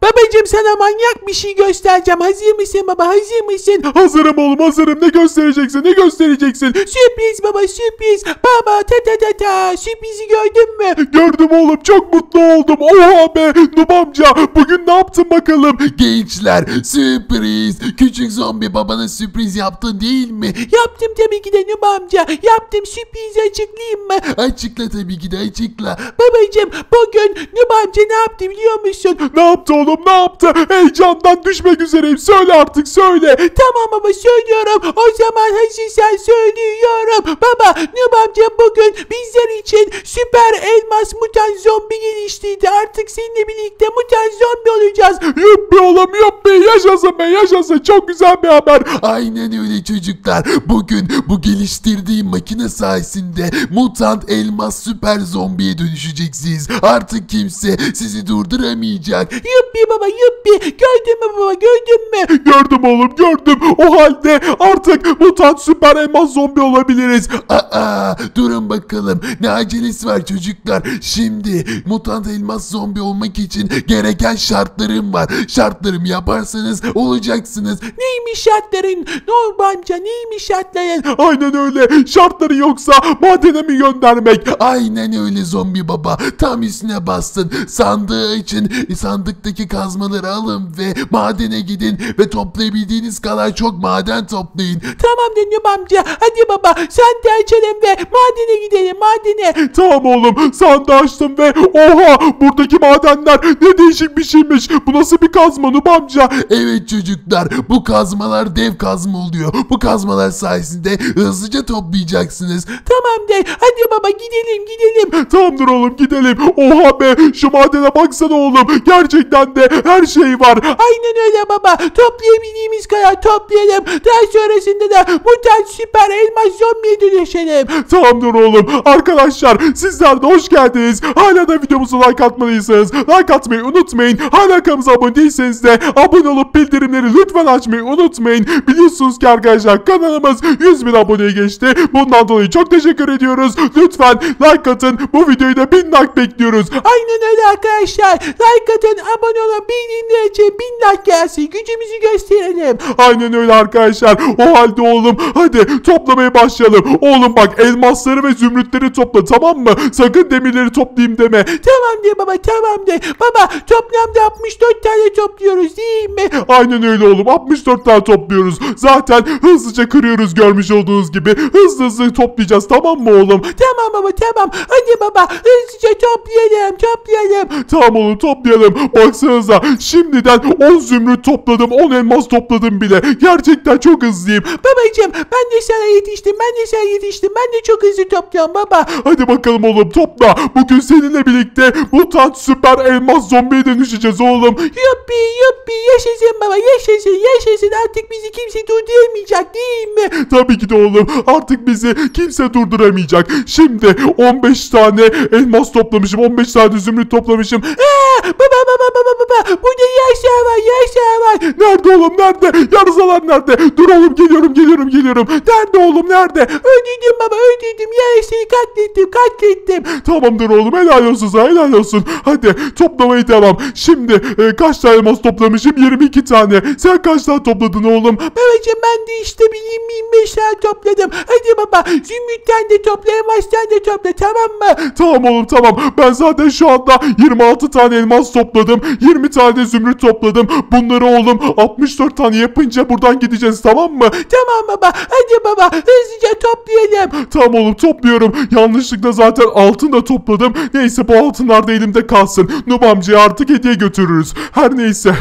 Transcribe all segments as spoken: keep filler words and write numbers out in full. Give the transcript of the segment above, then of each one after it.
Babacım sana manyak bir şey göstereceğim. Hazır mısın baba? Hazır mısın? Hazırım oğlum, hazırım. Ne göstereceksin? Ne göstereceksin? Sürpriz baba, sürpriz. Baba ta ta ta ta. Sürprizi gördün mü? Gördüm oğlum, çok mutlu oldum. Oha be Nub amca, bugün ne yaptın bakalım? Gençler, sürpriz. Küçük zombi babana sürpriz yaptın değil mi? Yaptım tabii ki de Nub amca. Yaptım, sürprizi açıklayayım mı? Açıkla tabii ki de, açıkla. Babacım bugün Nub amca ne yaptı biliyor musun? Ne yaptı oğlum, ne yaptı? Heyecandan düşmek üzereyim. Söyle artık, söyle. Tamam baba, söylüyorum. O zaman hazırsan söylüyorum. Baba, Nub amca bugün bizler için süper elmas mutant zombi geliştirdi. Artık seninle birlikte mutant zombi olacağız. Yuppi oğlum, yuppi. Yaşasın be, yaşasın. Çok güzel bir haber. Aynen öyle çocuklar. Bugün bu geliştirdiğim makine sayesinde mutant elmas süper zombiye dönüşeceksiniz. Artık kimse sizi durduramayacak. Yuppi baba, yuppi. Gördün mü baba, gördün mü? Gördüm oğlum, gördüm. O halde artık mutant süper elmas zombi olabiliriz. Aa, durun bakalım. Ne acelesi var çocuklar? Şimdi mutant elmas zombi olmak için gereken şartlarım var. Şartlarımı yaparsanız olacaksınız. Neymiş şartların? Nub amca neymiş şartların? Aynen öyle. Şartları yoksa madene mi göndermek? Aynen öyle zombi baba. Tam üstüne bastın. Sandığı için sandıktaki kazmaları alın ve madene gidin ve toplayabildiğiniz kadar çok maden toplayın. Tamam Nub amca. Hadi baba sen de açalım ve madene gidelim, madene. Tamam oğlum, sandığı açtım ve oha, buradaki madenler ne değişik bir şeymiş. Bu nasıl bir kazma Nub amca? Evet çocuklar, bu kazmalar dev kazma oluyor. Bu kazmalar sayesinde hızlıca toplayacaksınız. Tamam de. Hadi baba gidelim, gidelim. Tamamdır oğlum, gidelim. Oha be, şu madene baksana oğlum. Gerçekten de her şey var. Aynen öyle baba. Toplayabildiğimiz kadar toplayalım. Daha sonrasında da mutant süper elmas zombiye dönüşelim. Tamamdır oğlum. Arkadaşlar, sizler de hoş geldiniz. Hala da videomuza like atmalıysanız like atmayı unutmayın. Hala kanalımıza abone değilseniz de abone olup bildirimleri lütfen açmayı unutmayın. Biliyorsunuz ki arkadaşlar, kanalımız yüz bin aboneye geçti. Bundan dolayı çok teşekkür ediyoruz. Lütfen like atın. Bu videoyu da bin like bekliyoruz. Aynen öyle arkadaşlar. Like atın, abone olun, bildirimleri açın. Bin like gelsin. Gücümüzü gösterelim. Aynen öyle arkadaşlar. O halde oğlum, hadi toplamaya başlayalım. Oğlum bak, elmasları ve zümrütleri topla, tamam mı? Sakın demirleri toplayayım deme. Tamam de baba, tamam de. Baba toplamda altmış dört tane topluyoruz değil mi? Aynen öyle oğlum, altmış dört tane topluyoruz. Zaten hızlıca kırıyoruz, görmüş olduğunuz gibi. Hızlı hızlı toplayacağız, tamam mı oğlum? Tamam baba, tamam. Hadi baba hızlıca toplayalım, toplayalım. Tamam oğlum, toplayalım. Baksanıza, şimdiden on zümrüt topladım, on elmas topladım bile. Gerçekten çok hızlıyım. Babacım ben de sana yetiştim, ben de sana yetiştim. Ben de çok hızlı topluyorum baba. Hadi bakalım oğlum, topla. Bugün seninle birlikte mutant süper elmas zombiye dönüşeceğiz oğlum. Yuppi yuppi, yaşasın baba, yaşasın yaşasın. Artık bizi kimse durduramayacak değil mi? Tabii ki de oğlum, artık bizi kimse durduramayacak. Şimdi on beş tane elmas toplamışım, on beş tane zümrüt toplamışım. Aa, baba baba baba baba, burada yaşa var, yaşa var. Nerede oğlum, nerede? Yarısalar nerede? Dur oğlum, geliyorum geliyorum geliyorum. Nerede oğlum, nerede? Öldürdüm baba, öldürdüm. Yarısını katlettim, katlettim. Tamamdır oğlum, helal olsun sana, helal olsun. Hadi toplamaya devam. Şimdi e, kaç tane elmas toplamışım? yirmi iki tane. Sen kaç tane topladın oğlum? Babacım ben de işte bir yirmi yirmi beş tane topladım. Hadi baba zümrütten de topla, elmastan de topla, tamam mı? Tamam oğlum, tamam. Ben zaten şu anda yirmi altı tane elmas topladım. yirmi tane zümrüt topladım. Bunları oğlum altmış dört tane yapınca buradan gideceğiz, tamam mı? Tamam baba, hadi baba hızlıca toplayalım. Tamam oğlum, topluyorum. Yanlışlıkla zaten altın da topladım. Neyse, bu altınlar da elimde kalsın. Nub amcaya artık hediye götürürüz. Her neyse.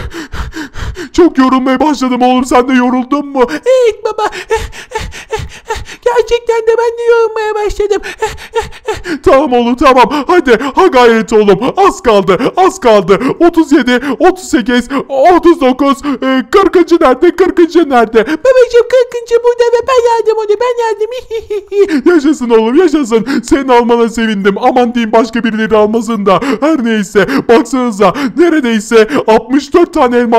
Çok yorulmaya başladım oğlum, sen de yoruldun mu? Evet baba. Gerçekten de ben de yorulmaya başladım. Tamam oğlum, tamam. Hadi ha gayret oğlum. Az kaldı, az kaldı. otuz yedi, otuz sekiz, otuz dokuz, kırkıncı nerede? kırkıncı nerede? Babacım kırkıncı burada ve ben yardım onu, ben yardım. Yaşasın oğlum, yaşasın. Senin almana sevindim. Aman diyeyim, başka birileri almasın da. Her neyse, baksanıza neredeyse altmış dört tane elmas topladım.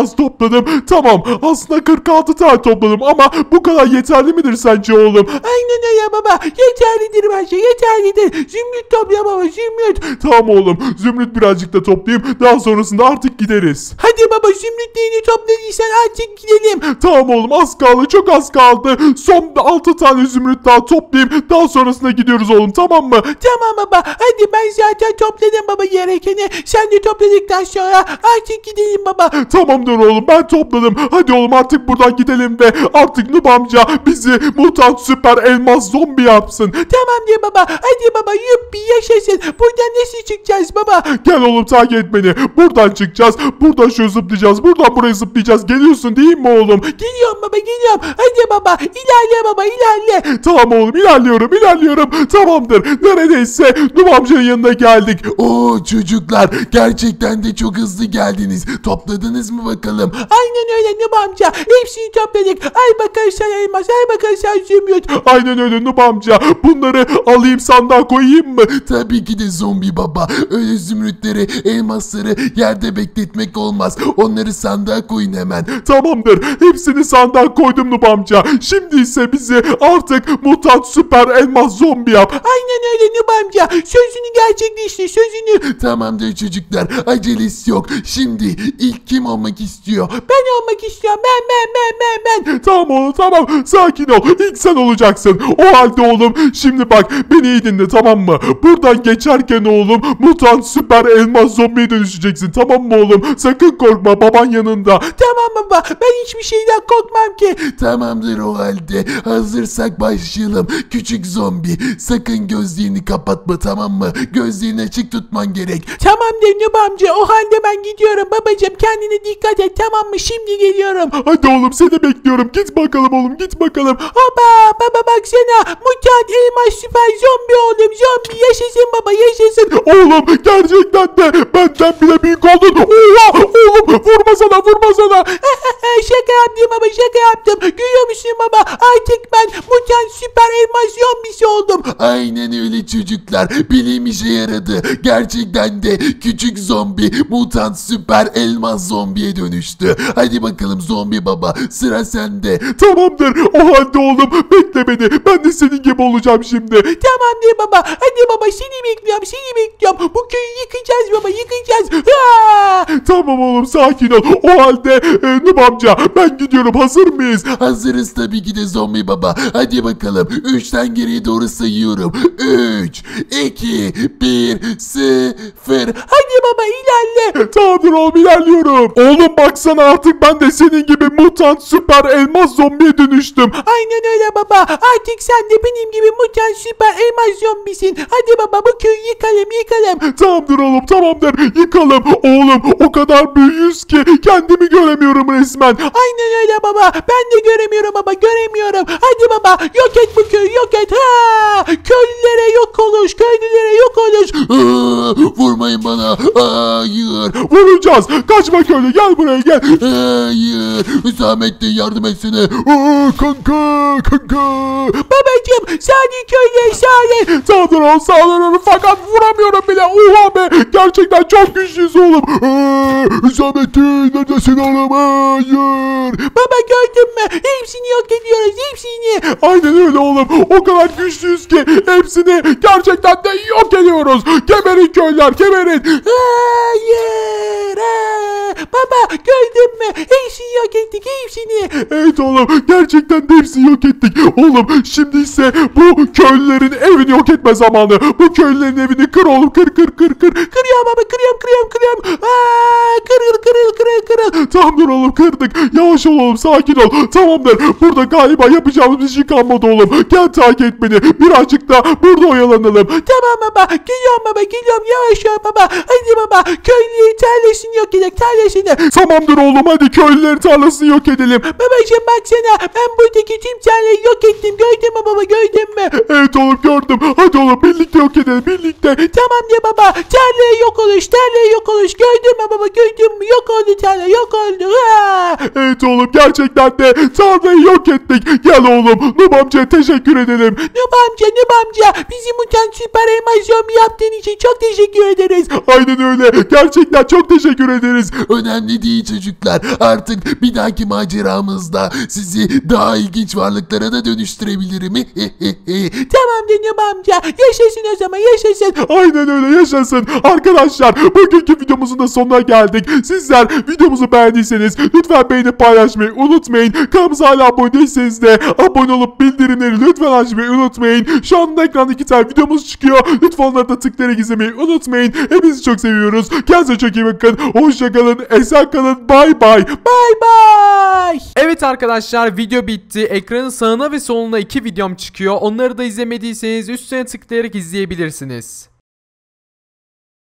topladım. Tamam, aslında kırk altı tane topladım ama bu kadar yeterli midir sence oğlum? Aynen öyle baba. Yeterlidir bence, yeterlidir. Zümrüt topla baba, zümrüt. Tamam oğlum, zümrüt birazcık da toplayayım. Daha sonrasında artık gideriz. Hadi baba, zümrütlerini topladıysan artık gidelim. Tamam oğlum, az kaldı, çok az kaldı. Son altı tane zümrüt daha toplayayım. Daha sonrasında gidiyoruz oğlum, tamam mı? Tamam baba. Hadi ben zaten topladım baba gerekeni. Sen de topladıktan sonra artık gidelim baba. Tamamdır oğlum, ben topladım. Hadi oğlum artık buradan gidelim ve artık Noob amca bizi mutant süper elmas zombi yapsın. Tamam diye baba. Hadi baba, yuppi yaşasın. Buradan nasıl çıkacağız baba? Gel oğlum, takip et beni. Buradan çıkacağız. Buradan şöyle zıplayacağız. Buradan buraya zıplayacağız. Geliyorsun değil mi oğlum? Geliyorum baba, geliyorum. Hadi baba, ilerle baba, ilerle. Tamam oğlum, ilerliyorum ilerliyorum. Tamamdır. Neredeyse Noob amcanın yanına geldik. Oo çocuklar, gerçekten de çok hızlı geldiniz. Topladınız mı bakalım? Aynen öyle Noob amca. Hepsini topladık. Al bakalım sen elmas, al bakalım sen zümrüt. Aynen öyle Noob amca. Bunları alayım, sandığa koyayım mı? Tabii ki de zombi baba. Öyle zümrütleri, elmasları yerde bekletmek olmaz. Onları sandığa koyun hemen. Tamamdır. Hepsini sandığa koydum Noob amca. Şimdi ise bizi artık mutant süper elmas zombi yap. Aynen öyle Noob amca. Sözünü gerçekleştir, sözünü. Tamamdır çocuklar, acelesi yok. Şimdi ilk kim olmak istiyor? Ben olmak istiyorum. Ben, ben, ben, ben, ben. Tamam oğlum, tamam. Sakin ol. İlk sen olacaksın. O halde oğlum, şimdi bak beni iyi dinle, tamam mı? Buradan geçerken oğlum mutant süper elmas zombiye dönüşeceksin, tamam mı oğlum? Sakın korkma, baban yanında. Tamam baba. Ben hiçbir şeyden korkmam ki. Tamamdır o halde. Hazırsak başlayalım. Küçük zombi, sakın gözlerini kapatma, tamam mı? Gözlerini açık tutman gerek. Tamam de Noob amca. O halde ben gidiyorum babacığım. Kendine dikkat et, tamam mı? Şimdi geliyorum. Hadi oğlum, seni bekliyorum. Git bakalım oğlum, git bakalım. Baba, baba baksana. Mutant elmas süper zombi oldum. Zombi yaşasın baba, yaşasın. Oğlum gerçekten de benden bile büyük oldun. Oha oğlum, vurma sana, vurma sana. Şaka yaptım baba, şaka yaptım. Görüyor musun baba? Artık ben mutant süper elmas zombisi oldum. Aynen öyle çocuklar. Bilim işe yaradı. Gerçekten de küçük zombi mutant süper elmas zombiye dönüştü. Hadi bakalım zombi baba, sıra sende. Tamamdır. O halde oğlum bekle beni. Ben de senin gibi olacağım şimdi. Tamam de baba. Hadi baba, seni bekliyorum, seni bekliyorum. Bu köyü yıkacağız baba, yıkacağız. Aa! Tamam oğlum, sakin ol. O halde e, Noob amca ben gidiyorum. Hazır mıyız? Hazırız tabii ki de zombi baba. Hadi bakalım. Üçten geriye doğru sayıyorum. Üç, iki, bir, sıfır. Hadi baba, ilerle. Tamamdır oğlum, ilerliyorum. Oğlum baksana, artık ben de senin gibi mutant süper elmas zombiye dönüştüm. Aynen öyle baba. Artık sen de benim gibi mutant süper elmas zombisin. Hadi baba, bu köyü yıkalım, yıkalım. Tamamdır oğlum, tamamdır. Yıkalım. Oğlum o kadar büyüyüz ki kendimi göremiyorum resmen. Aynen öyle baba. Ben de göremiyorum baba, göremiyorum. Hadi baba, yok et bu köyü, yok et. Ha! Köylülere yok oluş, köylülere yok oluş. Aa, vurmayın bana. Hayır. Vuracağız. Kaçma köylü, gel buraya gel. Hayır. Hüsamettin yardım etsene. Aa, kanka kanka. Babacım, sağ köylüye sağ. Tamamdır oğlum, sağlıyorum fakat vuramıyorum bile. Oha be, gerçekten çok güçlüyüz oğlum. Aa, Hüsamettin neredesin oğlum? Hayır. Baba, gördün mü? Hepsini yok ediyoruz, hepsini. Aynen öyle oğlum. O kadar güçlüyüz ki hepsini gerçekten de yok ediyoruz. Geberin köylüler, geberin. Hayır. Ha! Baba, gördün mü? Hepsini yok ettik, hepsini. Evet oğlum, gerçekten de hepsini yok ettik. Oğlum şimdi ise bu köylülerin evini yok etme zamanı. Bu köylülerin evini kır oğlum, kır kır kır kır. Kırıyorum baba, kırıyorum, kırıyorum, kırıyorum. Aa, kırıl, kırıl, kırıl, kırıl. Tamamdır oğlum, kırdık. Yavaş ol oğlum, sakin ol. Tamamdır. Burada galiba yapacağımız bir şey kalmadı oğlum. Gel takip et beni. Birazcık da burada oyalanalım. Tamam baba, geliyorum baba, geliyorum. Yavaş ol baba. Hadi baba, köylüleri tarlasını yok edelim, tarlasını. Tamamdır oğlum, hadi köylülerin tarlasını yok edelim. Babacım baksana, ben buradaki tüm tarlayı yok ettim. Gördün mü baba, gördün mü? Evet oğlum, gördüm. Hadi oğlum birlikte yok edelim, birlikte. Tamam de baba, tarlaya yok oluş, tarlaya yok oluş. Gördün mü baba, gördün mü? Yok oldu tarla, yok oldu. Ha! Evet oğlum, gerçekten de tarlayı yok ettik. Gel oğlum, Noob amcaya teşekkür edelim. Noob amca, Noob amca, bizi mutant süper elmas zombi yaptığın için çok teşekkür ederiz. Aynen öyle, gerçekten çok teşekkür ederiz. Önemli değil çocuklar. Artık bir dahaki maceramızda sizi daha ilginç varlıklara da dönüştürebilirim. Tamamdır Nub amca. Yaşasın o zaman, yaşasın. Aynen öyle, yaşasın. Arkadaşlar bugünkü videomuzun da sonuna geldik. Sizler videomuzu beğendiyseniz lütfen beğenip paylaşmayı unutmayın. Kanalımıza hala abone değilseniz de abone olup bildirimleri lütfen açmayı unutmayın. Şu anda ekranda iki tane videomuz çıkıyor. Lütfen onları da tıklayarak izlemeyi unutmayın. Hepinizi çok seviyoruz. Kendinize çok iyi bakın. Hoşçakalın. Esen kalın. Bay bay. Bay bay. Evet arkadaşlar, video bitti. Ekranın sağına ve soluna iki videom çıkıyor. Onları da izlemediyseniz üstüne tıklayarak izleyebilirsiniz.